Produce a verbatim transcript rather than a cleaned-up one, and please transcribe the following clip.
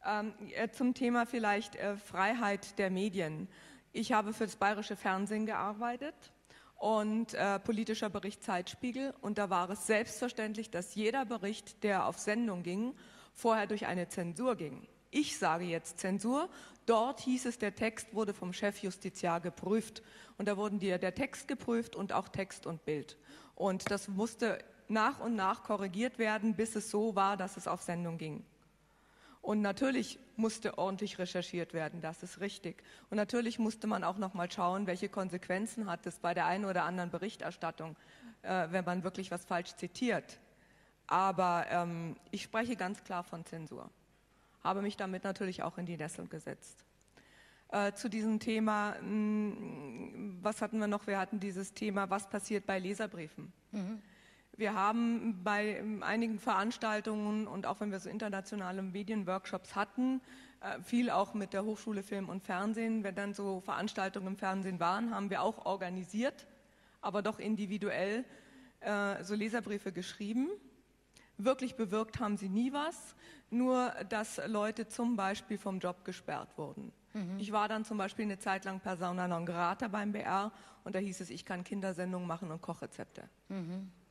Ähm, zum Thema vielleicht äh, Freiheit der Medien. Ich habe für das Bayerische Fernsehen gearbeitet und äh, politischer Bericht Zeitspiegel. Und da war es selbstverständlich, dass jeder Bericht, der auf Sendung ging, vorher durch eine Zensur ging. Ich sage jetzt Zensur. Dort hieß es, der Text wurde vom Chefjustiziar geprüft. Und da wurden die, der Text geprüft und auch Text und Bild. Und das musste nach und nach korrigiert werden, bis es so war, dass es auf Sendung ging. Und natürlich musste ordentlich recherchiert werden, das ist richtig. Und natürlich musste man auch noch mal schauen, welche Konsequenzen hat es bei der einen oder anderen Berichterstattung, äh, wenn man wirklich was falsch zitiert. Aber ähm, ich spreche ganz klar von Zensur. Habe mich damit natürlich auch in die Nesseln gesetzt. Äh, zu diesem Thema, mh, was hatten wir noch? Wir hatten dieses Thema, was passiert bei Leserbriefen. Mhm. Wir haben bei einigen Veranstaltungen und auch wenn wir so internationale Medienworkshops hatten, viel auch mit der Hochschule Film und Fernsehen, wenn dann so Veranstaltungen im Fernsehen waren, haben wir auch organisiert, aber doch individuell so Leserbriefe geschrieben. Wirklich bewirkt haben sie nie was, nur dass Leute zum Beispiel vom Job gesperrt wurden. Mhm. Ich war dann zum Beispiel eine Zeit lang Persona non grata beim B R und da hieß es, ich kann Kindersendungen machen und Kochrezepte. Mhm.